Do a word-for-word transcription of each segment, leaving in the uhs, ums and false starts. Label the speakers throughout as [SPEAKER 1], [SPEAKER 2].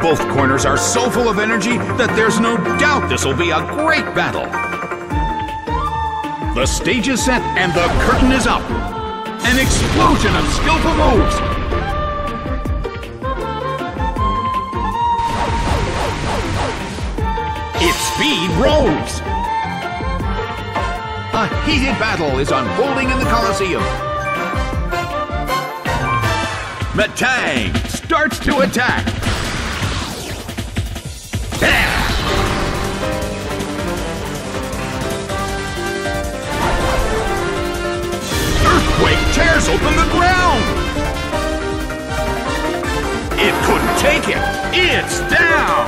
[SPEAKER 1] Both corners are so full of energy that there's no doubt this will be a great battle. The stage is set and the curtain is up. An explosion of skillful moves. Its speed rose. A heated battle is unfolding in the Colosseum. Metang starts to attack. Earthquake tears open the ground. It couldn't take it. It's down.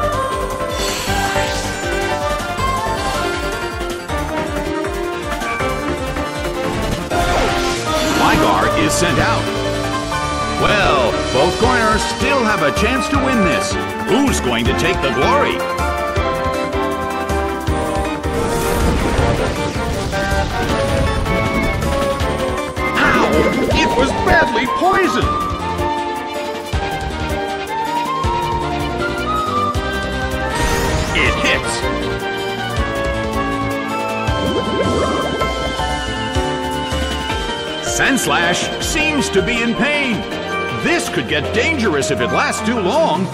[SPEAKER 1] Gligar is sent out. Well, both corners still have a chance to win this. Who's going to take the glory? Ow! It was badly poisoned! It hits! Sandslash seems to be in pain. This could get dangerous if it lasts too long.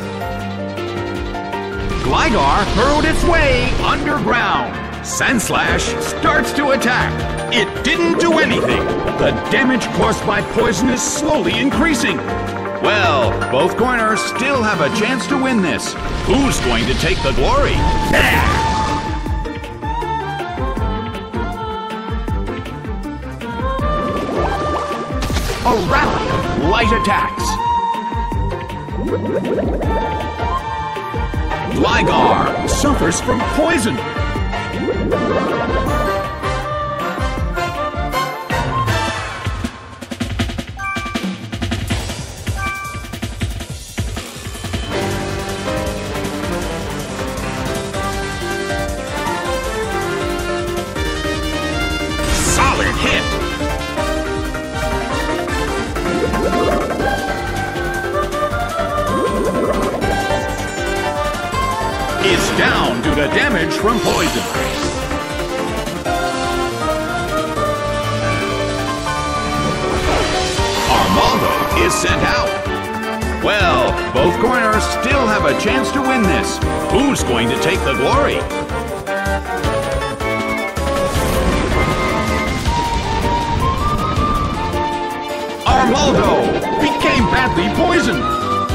[SPEAKER 1] Gligar burrowed its way underground. Sandslash starts to attack. It didn't do anything. The damage caused by poison is slowly increasing. Well, both corners still have a chance to win this. Who's going to take the glory? A rally of light attacks. Gligar suffers from poison. Solid hit. Is down due to damage from poison. Armaldo is sent out. Well, both corners still have a chance to win this. Who's going to take the glory? Armaldo became badly poisoned.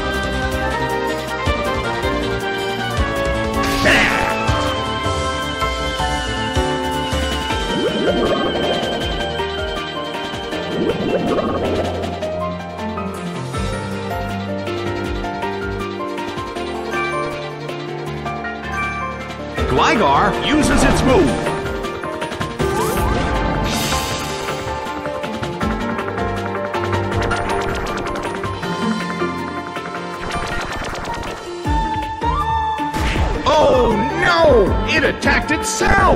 [SPEAKER 1] Gligar uses its move. Oh no! It attacked itself!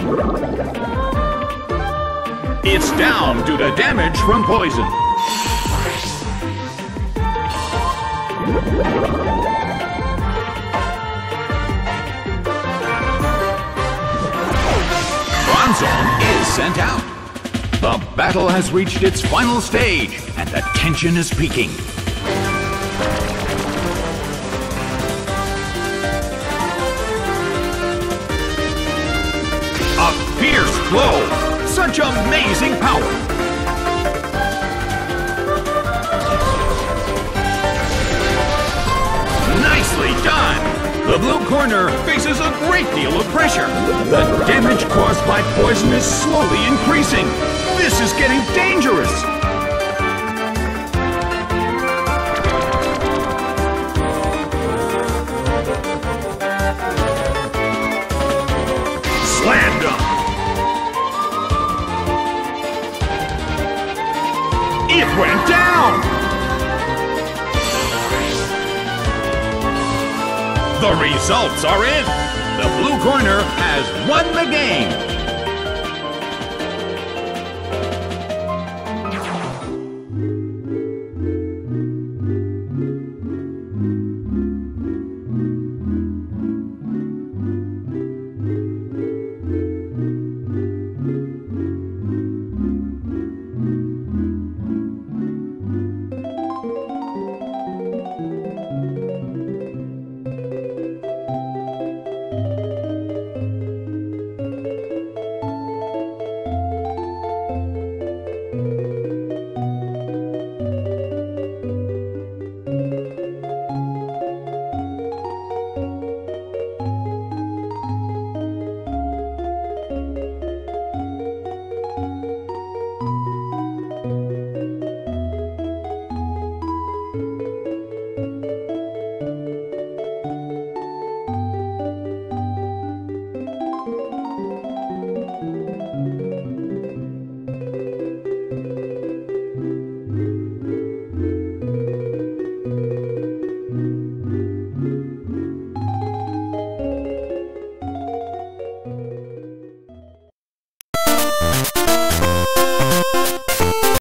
[SPEAKER 1] It's down due to damage from poison. Bronzong is sent out. The battle has reached its final stage, and the tension is peaking. A fierce blow! Such amazing power! Nicely done! The blue corner faces a great deal of pressure. The damage caused by poison is slowly increasing. This is getting dangerous. Slam dunk. It went down! The results are in! The blue corner has won the game!